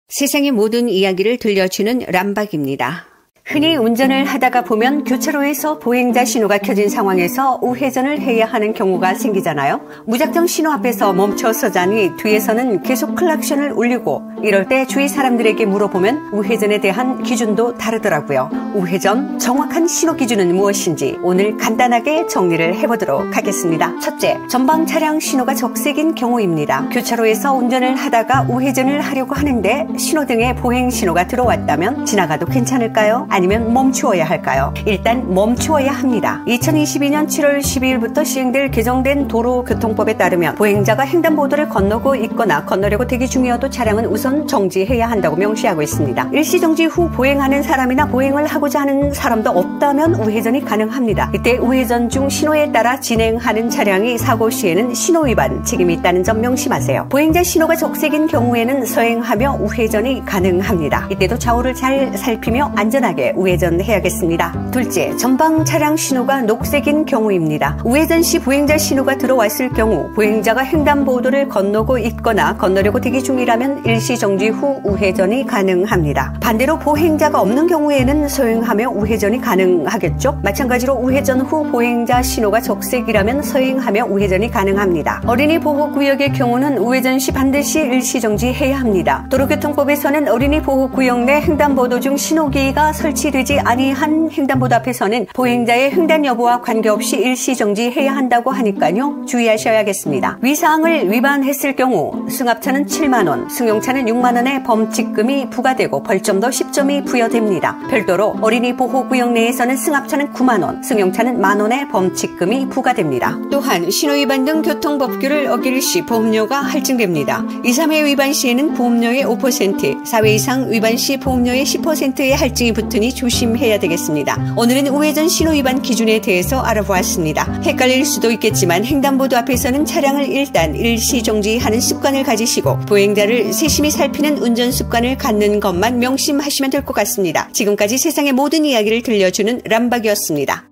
세상의 모든 이야기를 들려주는 람박입니다. 흔히 운전을 하다가 보면 교차로에서 보행자 신호가 켜진 상황에서 우회전을 해야 하는 경우가 생기잖아요. 무작정 신호 앞에서 멈춰서자니 뒤에서는 계속 클락션을 울리고 이럴 때 주위 사람들에게 물어보면 우회전에 대한 기준도 다르더라고요. 우회전, 정확한 신호 기준은 무엇인지 오늘 간단하게 정리를 해보도록 하겠습니다. 첫째, 전방 차량 신호가 적색인 경우입니다. 교차로에서 운전을 하다가 우회전을 하려고 하는데 신호등에 보행 신호가 들어왔다면 지나가도 괜찮을까요? 아니면 멈추어야 할까요? 일단 멈추어야 합니다. 2022년 7월 12일부터 시행될 개정된 도로교통법에 따르면 보행자가 횡단보도를 건너고 있거나 건너려고 대기 중이어도 차량은 우선 정지해야 한다고 명시하고 있습니다. 일시정지 후 보행하는 사람이나 보행을 하고자 하는 사람도 없다면 우회전이 가능합니다. 이때 우회전 중 신호에 따라 진행하는 차량이 사고 시에는 신호위반 책임이 있다는 점 명심하세요. 보행자 신호가 적색인 경우에는 서행하며 우회전이 가능합니다. 이때도 좌우를 잘 살피며 안전하게 우회전해야겠습니다. 둘째, 전방 차량 신호가 녹색인 경우입니다. 우회전 시 보행자 신호가 들어왔을 경우 보행자가 횡단보도를 건너고 있거나 건너려고 대기 중이라면 일시정지 후 우회전이 가능합니다. 반대로 보행자가 없는 경우에는 서행하며 우회전이 가능하겠죠? 마찬가지로 우회전 후 보행자 신호가 적색이라면 서행하며 우회전이 가능합니다. 어린이 보호구역의 경우는 우회전 시 반드시 일시정지해야 합니다. 도로교통법에서는 어린이 보호구역 내 횡단보도 중 신호기가 설치되지 아니한 횡단보도 앞에서는 보행자의 횡단 여부와 관계없이 일시정지해야 한다고 하니까요. 주의하셔야겠습니다. 위사항을 위반했을 경우 승합차는 7만원, 승용차는 6만원의 범칙금이 부과되고 벌점도 10점이 부여됩니다. 별도로 어린이 보호구역 내에서는 승합차는 9만원, 승용차는 만원의 범칙금이 부과됩니다. 또한 신호위반 등 교통법규를 어길 시 보험료가 할증됩니다. 2, 3회 위반 시에는 보험료의 5%, 4회 이상 위반 시 보험료의 10%의 할증이 붙으니 조심해야 되겠습니다. 오늘은 우회전 신호 위반 기준에 대해서 알아보았습니다. 헷갈릴 수도 있겠지만 횡단보도 앞에서는 차량을 일단 일시정지하는 습관을 가지시고 보행자를 세심히 살피는 운전 습관을 갖는 것만 명심하시면 될 것 같습니다. 지금까지 세상의 모든 이야기를 들려주는 람박이었습니다.